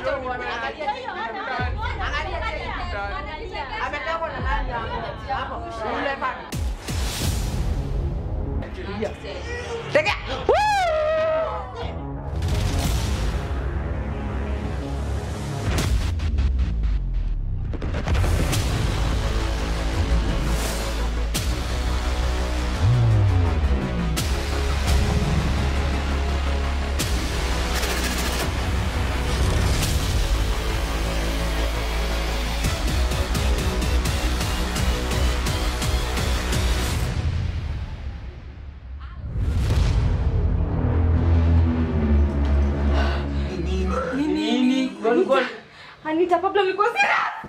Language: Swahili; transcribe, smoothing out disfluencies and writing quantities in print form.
Acha uone. Angalia. Ametoka na nani hapo? Yule pale. Tega. Nini? Anita, Pablo, me considera.